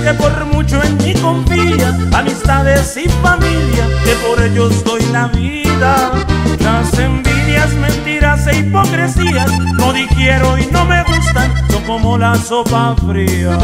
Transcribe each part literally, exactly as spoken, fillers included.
que por mucho en mí confía, amistades y familia, que por ellos doy la vida. Las envidias, mentiras e hipocresías no digiero y no me gustan, son como la sopa fría.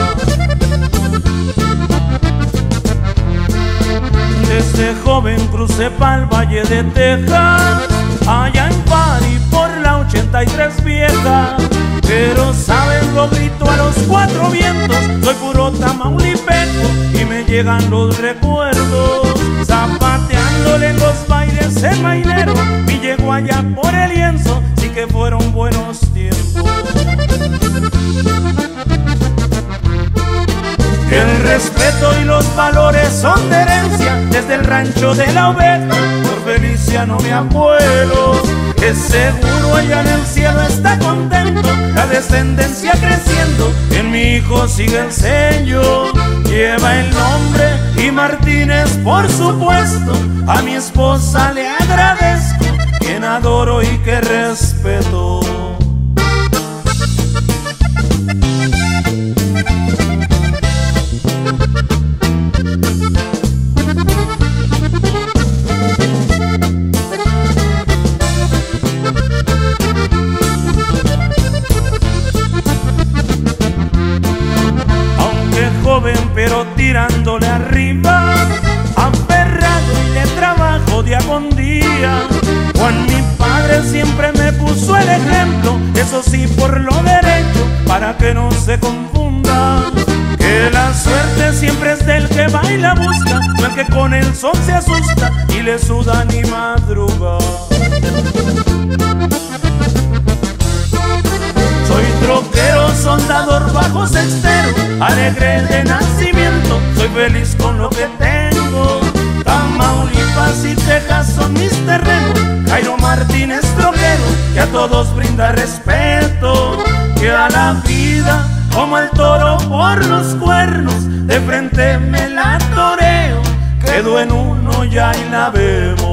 Desde joven crucé pa'l Valle de Texas, allá en París por la ochenta y tres vieja. Pero saben, lo grito a los cuatro vientos, soy puro tamaulipeco y me llegan los recuerdos. Zapateándole en los bailes en Mailero, y llego allá por el lienzo, sí que fueron buenos tiempos. El respeto y los valores son de herencia, desde el rancho de la oveja, por Feliciano mi abuelo, que seguro allá en el cielo está contento, la descendencia creciendo, en mi hijo sigue el sello, lleva el nombre y Martínez por supuesto, a mi esposa le agradezco, quien adoro y que respeto. Joven pero tirándole arriba, aferrado y de trabajo día con día. Juan mi padre siempre me puso el ejemplo, eso sí por lo derecho, para que no se confunda, que la suerte siempre es del que va y la busca, no el que con el sol se asusta y le suda ni madruga. Soy troquero, soldador, bajo sextero, alegre de nacimiento, soy feliz con lo que tengo. Tamaulipas y Texas son mis terrenos, Jairo Martínez troquero, que a todos brinda respeto, que a la vida como el toro por los cuernos, de frente me la toreo, quedo en uno ya y la vemos.